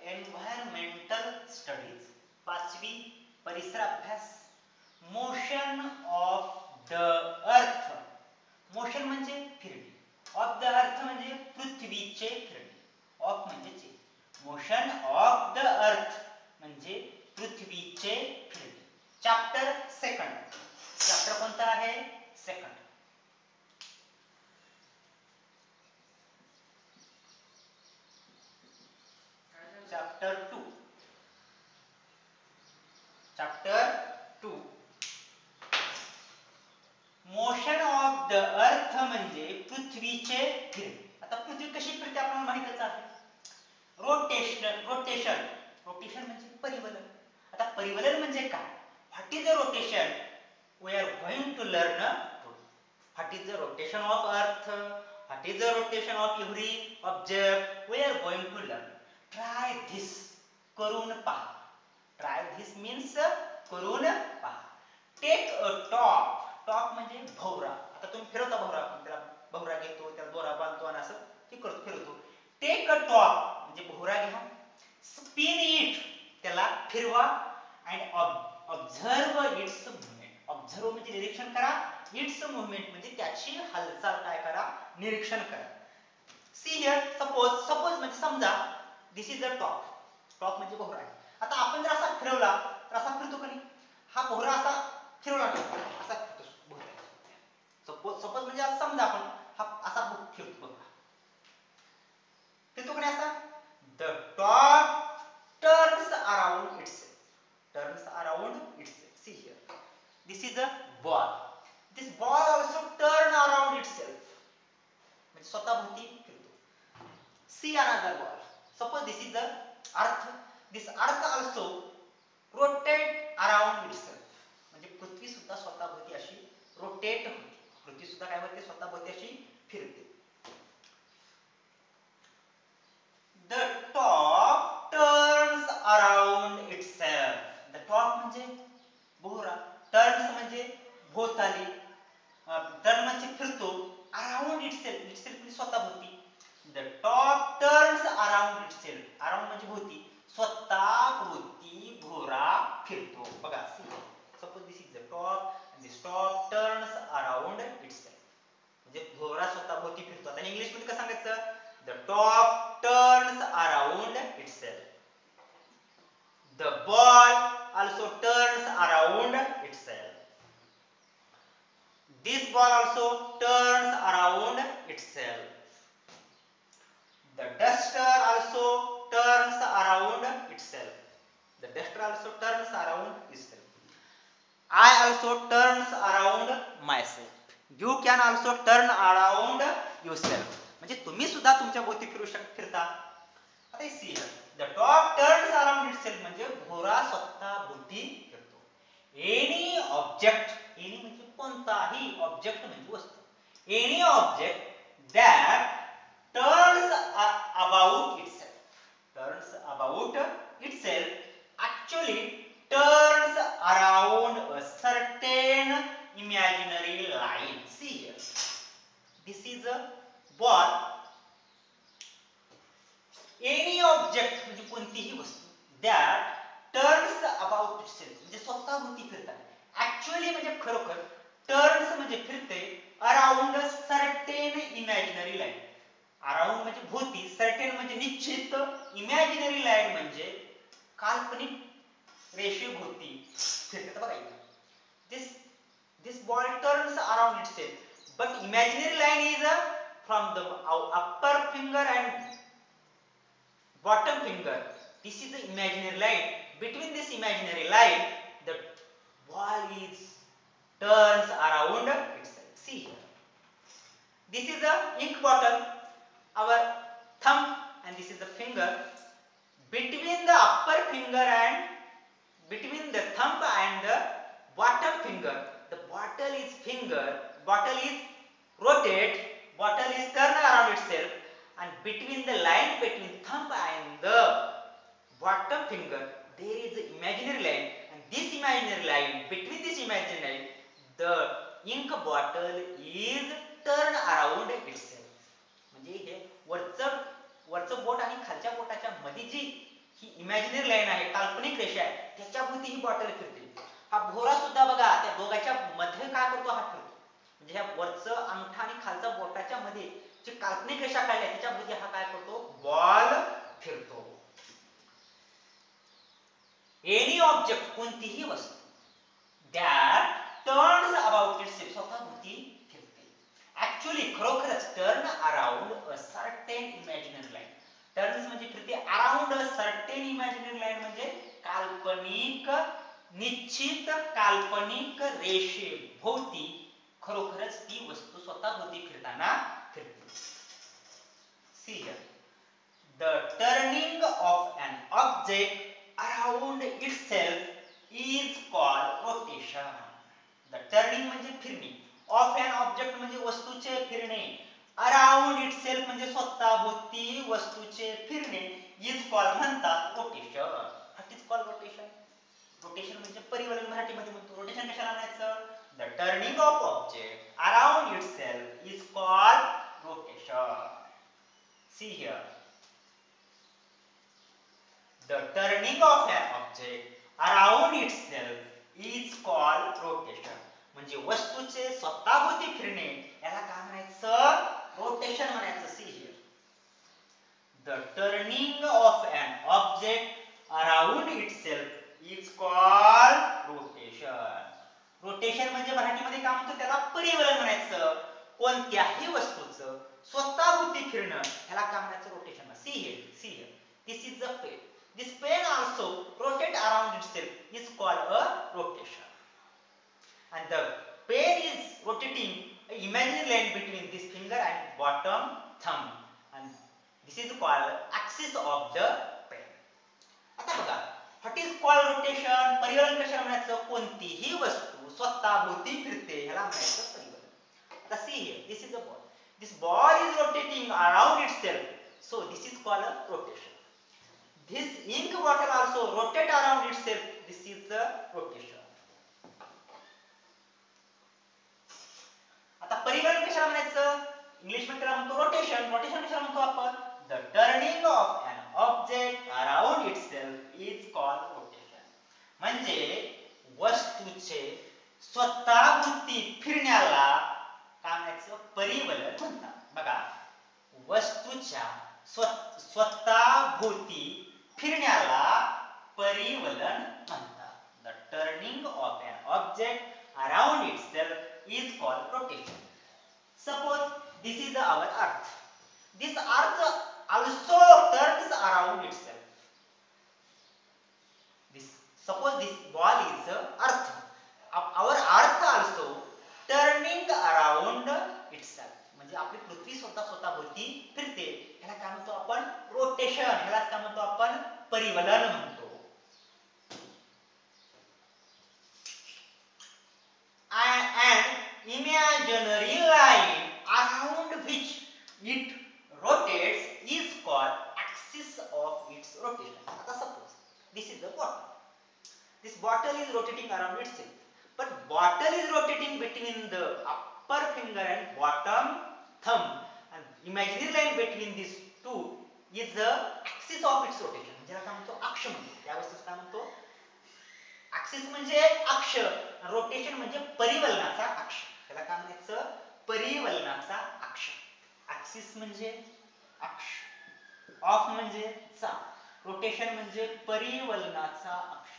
Environmental studies, 5वी परिसर अभ्यास. Motion of the earth. Motion म्हणजे फिरणे, ऑफ द अर्थ म्हणजे पृथ्वीचे फिरणे. ऑफ म्हणजे चे, मोशन ऑफ द अर्थ म्हणजे पृथ्वीचे फिरणे. Chapter second. चॅप्टर कोणता आहे? Second. Chapter 2. Chapter 2. Motion of the earth म्हणजे पृथ्वीचे फिरणे. आता पृथ्वी कशी फिरते आपल्याला माहितच आहे. रोटेशन म्हणजे परिवलन. आता परिवलन म्हणजे काय? What is the rotation? We are going to learn. What is the rotation of earth? What is the rotation of every object? We are going to learn. Try this, करून पहा. ट्राय धिस मीन्स करून पहा. Take a top. Top म्हणजे भोवरा. आता तुम्ही फिरवता भोवरा, त्याला भोवरा घेतो, त्याला दोरा बांधतो आणि असं फिरवतो. टेक अ टॉप म्हणजे भोवरा घ्या. स्पिन इट, त्याला फिरवा. And observe its movement. Observe म्हणजे निरीक्षण करा. इट्स मुवमेंट म्हणजे त्याची हालचाल काय करा? निरीक्षण करा. सी हिअर, सपोज म्हणजे समजा, this is the top. Top म्हणजे भोवरा आहे. आता आपण जर असा फिरवला तर असा फिरतो का नाही? हा भोवरा असा फिरवला असा फिरतो. सपोज म्हणजे समजा आपण हा असा फिरतो बघा. फिरतो का नाही असा? The top turns around itself. Turns around itself. See here, this is a ball. This ball also turn around itself म्हणजे स्वतःभोवती फिरतो. See another ball. Suppose this is the earth. This अर्थ ऑल्सो रोटेट अराउंड इटसेल्फ म्हणजे पृथ्वी सुद्धा स्वतःभोवती अशी rotate होते. पृथ्वी सुद्धा काय होते? स्वतःभोवती अशी फिरते. The top turns around itself. The top म्हणजे भोवरा, टर्न्स म्हणजे भोवताली, टर्न म्हणजे फिरतो, अराउंड इटसेल्फ म्हणजे स्वतःभोवती. The top turns around itself. Around म्हणजे भोवती, स्वतःभोवती भोवरा फिरतो. बघा, suppose this is the top and this top turns around itself म्हणजे भोवरा स्वतःभोवती फिरतो. आता इंग्लिश मध्ये कसं सांगायचं? The top turns around itself. The ball also turns around itself. This ball also turns around itself. The duster also turns around itself. The duster also turns around itself. I also turns around myself. You can also turn around yourself. म्हणजे तुम्ही सुद्धा तुमच्या भोवती फिरता. आता see the top turns around itself म्हणजे भोवरा स्वतःभोवती फिरतो. एनी ऑब्जेक्ट, एनी म्हणजे कोणताही ऑब्जेक्ट म्हणजे वस्तू. Any object that turns about itself actually turns around a certain imaginary line. See here, this is a ball. Any object म्हणजे कोणतीही वस्तू that turns about itself म्हणजे स्वतःभोवती फिरतात. ऍक्च्युअली म्हणजे खरोखर, टर्न्स म्हणजे फिरते, around certain imaginary line. Around म्हणजे भोवती, सर्टेन म्हणजे निश्चित, इमॅजिनरी लाईन म्हणजे काल्पनिक रेषेभोवती फिरतात. बघा इथे, this ball turns around itself but imaginary line is from the upper finger and bottom finger. This is the imaginary line. Between this imaginary line the ball is turns around itself. See here, this is the ink bottle, our thumb, and this is the finger. Between the upper finger and between the thumb and the bottom finger, the bottle is rotate, bottle is turn around itself, and between the line between thumb and the bottom finger there is an imaginary line, and this imaginary line, between this imaginary line the ink bottle is turn around itself. म्हणजे हे वरचं बोट आणि खालच्या बोटाच्या मध्ये जी ही imaginary line आहे, काल्पनिक रेषा आहे, त्याच्याभोवती ही बॉटल फिरते. हा भोवरा सुद्धा बघा त्या दोघांच्या मध्ये काय करतो, हा फिरतो. म्हणजे ह्या वरचं अंगठा आणि खालचा बोटाच्या मध्ये जी काल्पनिक रेषा काढली आहे त्याच्याभोवती हा काय करतो, बॉल फिरतो. एनी ऑब्जेक्ट, कोणतीही वस्तू, that turns about itself, स्वतःभोवती फिरते. ऍक्च्युअली खरोखरच turn around a certain imaginary line. Turns म्हणजे फिरते, around a certain imaginary line म्हणजे काल्पनिक, निश्चित काल्पनिक रेषेभोवती खरोखरच ती वस्तू स्वतःभोवती फिरताना फिरते. See here. The turning of an object around itself is called rotation. The turning म्हणजे फिरणे, of an object म्हणजे वस्तूचे फिरणे, around itself म्हणजे स्वतःभोवती वस्तूचे फिरणे, is called म्हणतात rotation. What is called rotation? Rotation म्हणजे परिवलन, मराठीमध्ये म्हणतो. रोटेशन कशाला म्हणायचं? The turning of object around itself is called rotation. See here. The turning of an object around itself is called rotation. म्हणजे वस्तूचे स्वतःभोवती फिरणे याला काय म्हणायचं? रोटेशन म्हणायचं. See here. The turning of an object around itself is called rotation. Rotation म्हणजे मराठीमध्ये काय म्हणतो त्याला? परिवलन म्हणायचं. कोणत्याही वस्तूचं स्वतःभोवती फिरणं याला काय म्हणायचं? Rotation. See here, see here. This is the pen. This pen also rotate around itself is called a rotation. And the pen is rotating an imaginary line between this finger and bottom thumb. And this is called axis of the pen. आता बघा, what is called rotation? परिवलन कशाला म्हणायचं? कोणतीही वस्तू स्वतःभोवती फिरते ह्याला म्हणायचं परिवलन. आता see here, this is a ball. This ball is rotating around itself. So this is called a rotation. This ink bottle also rotate around itself. This is the rotation. आता परिवलन कशाला म्हणायचं? इंग्लिश मध्ये त्याला म्हणतो रोटेशन. रोटेशन कशाला म्हणतो आपण? The turning of an object around itself is called rotation. म्हणजे वस्तूचे स्वतःभोवती फिरण्याला काय म्हणायचं? परिवलन म्हणतात. बघा, वस्तूच्या स्वतःभोवती फिरण्याला परिवलन म्हणतात. The turning of an object around itself is called rotation. Suppose this is our earth. This earth also turns around itself. Suppose this ball is earth. Our earth also turning around itself. म्हणजे आपली पृथ्वी स्वतःभोवती फिरते. ह्याला काय म्हणतो आपण? Rotation. ह्याला काय म्हणतो आपण? परिवलन म्हणतो. An imaginary line around which it rotates is called axis of its rotation. आता suppose this is the bottle. This bottle is rotating around itself. But bottle is rotating between the upper finger and bottom thumb, and imaginary line between these two is the axis of its rotation. ज्याला काय म्हणतो? अक्ष म्हणतो. त्या वस्तूला काय म्हणतो? Axis म्हणजे अक्ष, रोटेशन म्हणजे परिवलनाचा अक्ष. त्याला काय म्हणायचं? परिवलनाचा अक्ष. ऍक्सिस म्हणजे अक्ष, ऑफ म्हणजे चा, रोटेशन म्हणजे परिवलनाचा अक्ष.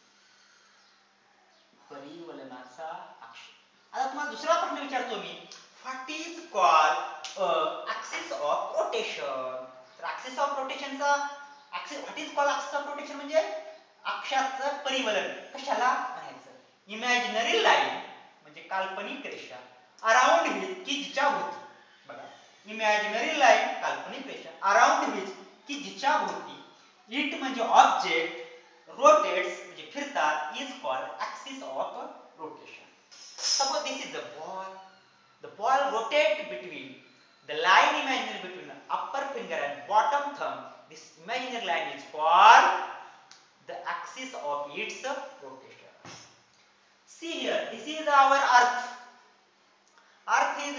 परिवलनाचा अक्ष. आता तुम्हाला दुसरा प्रश्न विचारतो मी, what is called axis of rotation? तर ऍक्सिस ऑफ रोटेशनचा what is called axis of rotation म्हणजे अक्षाचं परिवलन कशाला म्हणायचं? इमॅजिनरी लाईन म्हणजे काल्पनिक रेषा, अराउंड व्हिच की जिच्या भोवती. बघा, इमॅजिनरी लाईन काल्पनिक रेषा, अराउंड व्हिच की जिच्या भोवती, इट म्हणजे ऑब्जेक्ट, rotates म्हणजे फिरतात, is called axis of rotation. Suppose this is the ball. The ball rotate between the line imaginary between the upper finger and bottom thumb. This imaginary line is called the axis of its rotation. See here, this is our earth. Earth is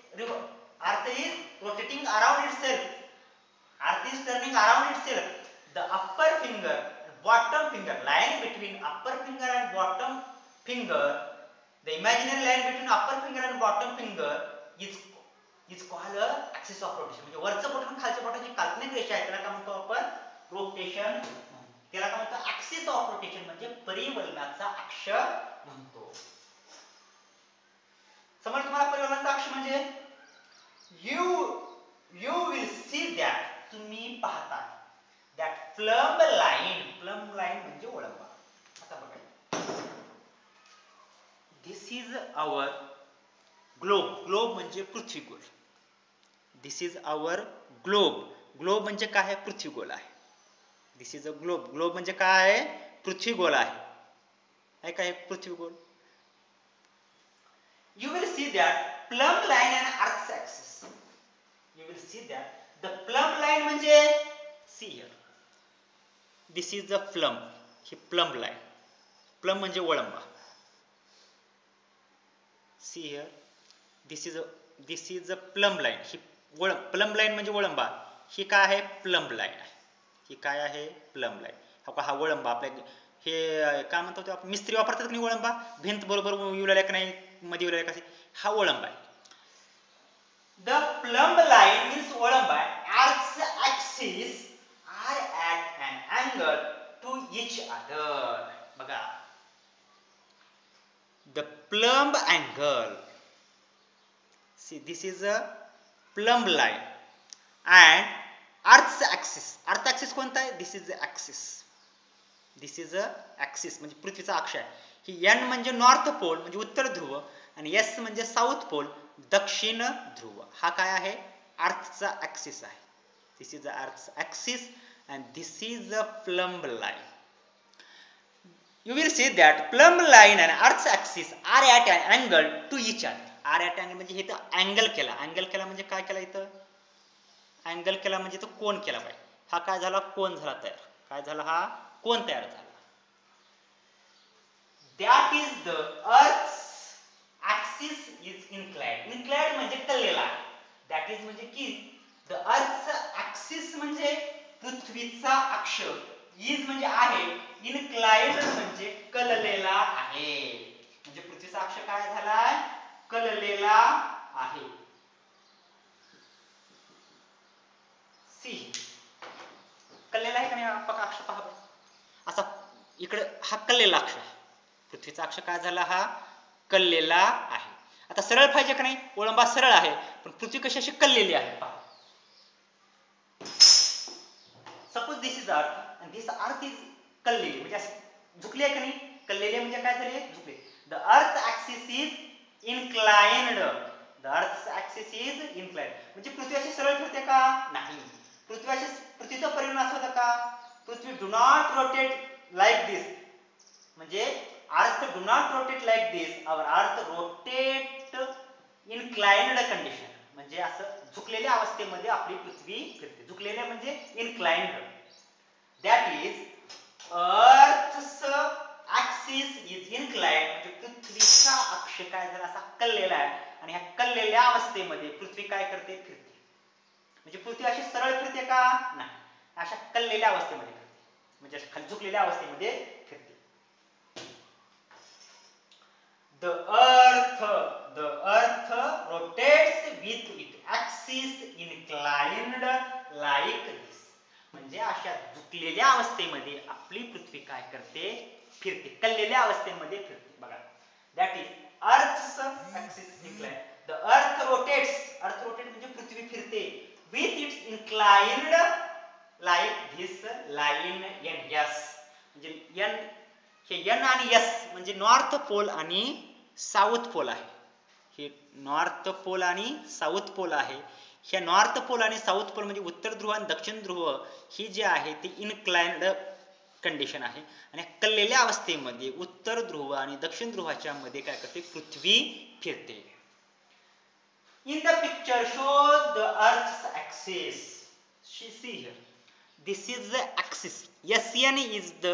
rotating around itself. Earth is turning around itself. the upper finger bottom finger, line between upper finger and bottom finger, the imaginary line between upper finger and bottom finger is called a axis of rotation. म्हणजे वरचं बोट आणि खालच्या बोटाची काल्पनिक रेषा आहे, त्याला काय म्हणतो आपण? रोटेशन. त्याला काय म्हणतो? ऍक्सिस ऑफ रोटेशन, म्हणजे परिवलनाचा अक्ष म्हणतो. समज तुम्हाला परिवलनाचा अक्ष म्हणजे you will see that, तुम्ही पाहता that plumb line म्हणजे ओळंबा. आता बघा, this is our globe म्हणजे पृथ्वीगोल. this is our globe म्हणजे काय आहे? पृथ्वीगोल आहे. this is a globe म्हणजे काय आहे? पृथ्वीगोल आहे काय? पृथ्वीगोल. you will see that plumb line and earth's axis. you will see that the plumb line म्हणजे see here, this is the plumb, he plumb line. plumb म्हणजे ओळंबा. see here, this is a plumb line. He plumb line म्हणजे ओळंबा. ही काय आहे? plumb line आहे. ही काय आहे? plumb line. हा ओळंबा आपल्या हे काय म्हणतो ते आपण मिस्त्री वापरतात की नाही ओळंबा, भिंत बरोबर उलायला की नाही, मध्ये उलायला कसे, हा ओळंबा आहे. The plumb line means ओळंबा. Earth's axis are at an angle to each other. बघा, the plumb angle, see this is a plumb line and earth's axis कोणता आहे? this is the axis म्हणजे पृथ्वीचा अक्ष आहे. ही n म्हणजे नॉर्थ पोल म्हणजे उत्तर ध्रुव आणि s म्हणजे साऊथ पोल दक्षिण ध्रुव. हा काय आहे? अर्थचा ऍक्सिस आहे. this is the earth's axis and this is the plumb line. you will see that plumb line and earth's axis are at an angle to each other. are at angle म्हणजे इथं angle केला म्हणजे काय केला? इथं angle केला म्हणजे इथं कोन केला पाहिजे. हा काय झाला? कोन झाला तयार. काय झाला? हा कोन तयार झाला. that is the earth's axis is inclined म्हणजे कललेला. that is म्हणजे की the earth's axis म्हणजे पृथ्वीचा अक्ष, is म्हणजे आहे, inclined म्हणजे कललेला आहे. म्हणजे पृथ्वीचा अक्ष काय झालाय? कललेला आहे. सी कललेला आहे का नाही? पक्का अक्ष पहा असा इकडे हा कललेला अक्ष आहे. पृथ्वीचा अक्ष काय झाला? हा कललेला आहे. आता सरळ पाहिजे का नाही? ओळंबा सरळ आहे पण पृथ्वी कशी अशी कललेली आहे. पहा, suppose this is earth and this earth is कललेली म्हणजे झुकली आहे का नाही? कललेली म्हणजे काय झाली? झुकली. the earth axis is inclined. the earth's axis is inclined म्हणजे पृथ्वी अशी सरळ फिरते का? नाही. पृथ्वीचा परिणाम असा होता का? पृथ्वी do not rotate like this म्हणजे अर्थ do not rotate like this. our earth rotate inclined condition म्हणजे असं झुकलेल्या अवस्थेमध्ये आपली पृथ्वी फिरते. झुकलेल्या म्हणजे inclined. that is earth's axis is inclined म्हणजे पृथ्वीचा अक्ष काय झाला? असा कललेला आहे आणि ह्या कललेल्या अवस्थेमध्ये पृथ्वी काय करते? फिरते. म्हणजे पृथ्वी अशी सरळ फिरते का? नाही. अशा कललेल्या अवस्थेमध्ये फिरते म्हणजे खाली झुकलेल्या अवस्थेमध्ये फिरते. the earth rotates with its axis inclined like this म्हणजे अशा झुकलेल्या अवस्थेमध्ये आपली पृथ्वी काय करते? फिरते. कललेल्या अवस्थेमध्ये फिरते. बघा, that is earth's axis inclined. the earth rotate म्हणजे पृथ्वी फिरते with its inclined like this line n s म्हणजे n हे n आणि s म्हणजे नॉर्थ पोल आणि साऊथ पोल आहे. हे नॉर्थ पोल आणि साऊथ पोल आहे. हे नॉर्थ पोल आणि साऊथ पोल म्हणजे उत्तर ध्रुव आणि दक्षिण ध्रुव ही जी आहे ती इनक्लाइन्ड कंडिशन आहे आणि कललेल्या अवस्थेमध्ये उत्तर ध्रुव आणि दक्षिण ध्रुवाच्या मध्ये काय करते? पृथ्वी फिरते. in the picture shows the earth's axis. see here, this is the axis. sn is the,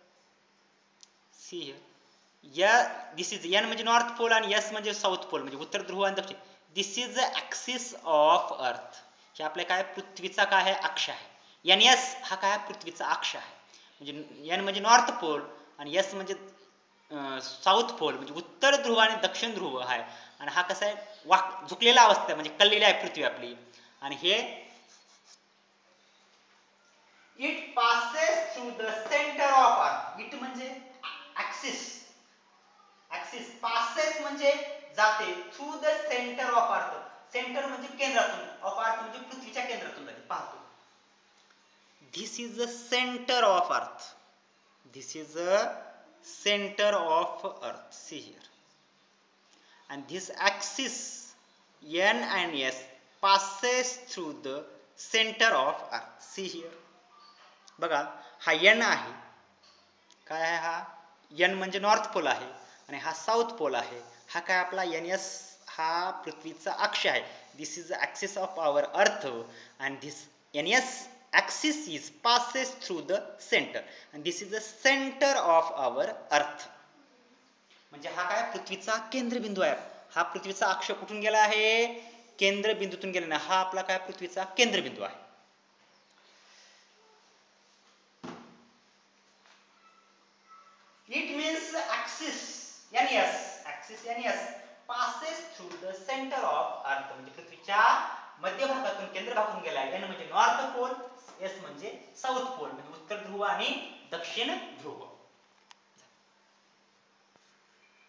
see here, this is n म्हणजे नॉर्थ पोल आणि s म्हणजे साऊथ पोल म्हणजे उत्तर ध्रुव आणि दक्षिण. this is the axis of earth. हे आपल्या काय? पृथ्वीचा काय आहे? अक्ष आहे. एन एस हा काय पृथ्वीचा अक्ष आहे, म्हणजे एन म्हणजे नॉर्थ पोल आणि एस म्हणजे साऊथ पोल म्हणजे उत्तर ध्रुव आणि दक्षिण ध्रुव आहे. आणि हा कसा आहे झुकलेला अवस्था म्हणजे कललेली आहे पृथ्वी आपली. आणि हे it passes through the centre of earth. It म्हणजे ऍक्सिस, ऍक्सिस पासेस म्हणजे जाते through the centre of earth. Centre म्हणजे केंद्रातून, ऑफ अर्थ म्हणजे पृथ्वीच्या केंद्रातून जाते पाहतो. This is the center of earth. This is the center of earth. See here. And this axis N and S passes through the center of earth. See here. बघा हा N आहे, काय आहे हा N म्हणजे नॉर्थ पोल आहे आणि हा साऊथ पोल आहे. हा काय आपला NS हा पृथ्वीचा अक्ष आहे. This is the axis of our earth and this NS axis is passes through the center and this is the center of our earth. म्हणजे हा काय पृथ्वीचा केंद्रबिंदू आहे. हा पृथ्वीचा अक्ष कुठून गेला आहे, केंद्रबिंदूतून गेला. हा आपला काय पृथ्वीचा केंद्रबिंदू आहे. It means axis NS, axis NS passes through the center of earth. म्हणजे पृथ्वीच्या मध्यभागातून केंद्रभागातून गेला. N म्हणजे नॉर्थ पोल, S म्हणजे साऊथ पोल म्हणजे उत्तर ध्रुव आणि दक्षिण ध्रुव.